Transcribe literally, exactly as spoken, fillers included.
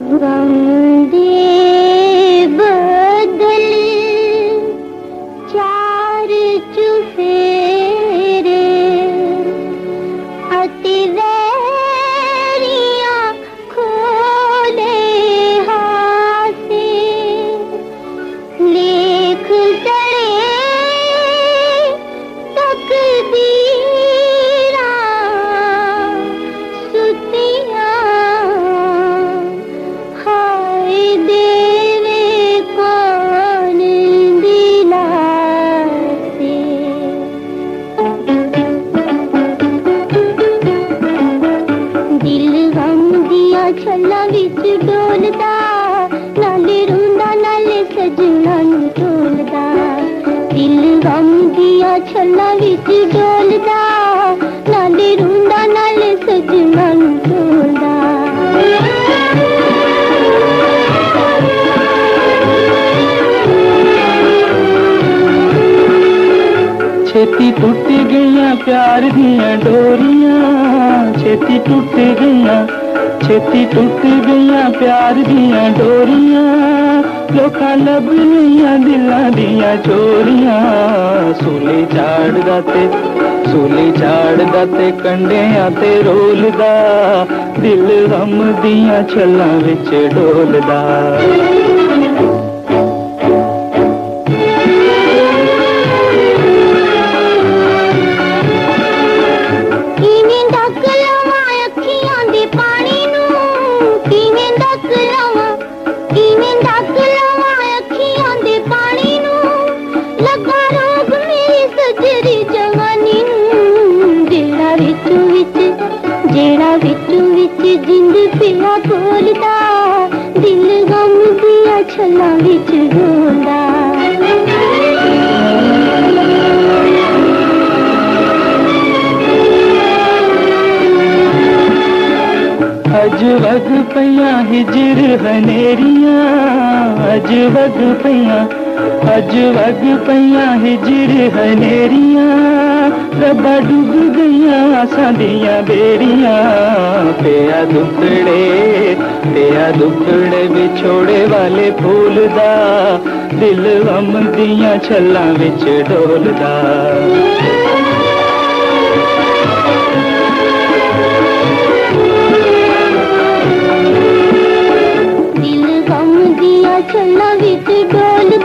गम दे बदल चार चुफेरे अति वैरियां खोले हाथे लेख सड़े तकदीरा सुतिया हाय देवे कौन दिलाते। दिल गम दिया छल्ला विच डोलदा नाले रोंदा नाले सजना नू टोलदा। दिल गम दिया छल्ला विच डोलदा नाले रोंदा नाले सजना नू टोलदा। छेती टुट गईयां प्यार दियां डोरियां छेती टुट गईयां छेती टुट गईयां प्यार दियां डोरियां लोकां लब लईयां दिलां दियां चोरियां। सूली झाड़दा ते सूली झाड़दा ते कंडियां ते रोलदा दिल गम दियां छल्लां विच डोलदा। जेड़ा विचू विच जिंद पिया बोलदा दिल गम दिया छल्लां विच डोलदा। अज वग पईयां हिजर हनेरियां अज वग पईयां अज वग पईयां हिजर हनेरियां रब्बा डुब गईयां आसां दियां बेड़ियां। पिया दुखड़े पिया दुखड़े विछोड़े वाले फूल दा दिल गम दियां छल्लां विच डोलदा। दिल गम दिया छल्लां विच डोलदा